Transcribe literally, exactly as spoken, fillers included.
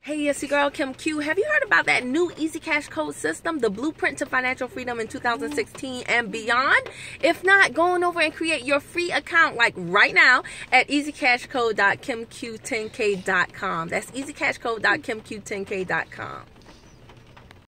Hey, it's your girl Kim Q. Have you heard about that new Easy Cash Code system, the blueprint to financial freedom in two thousand sixteen and beyond? If not, go on over and create your free account like right now at easy cash code dot kim q ten k dot com. That's easy cash code dot kim q ten k dot com.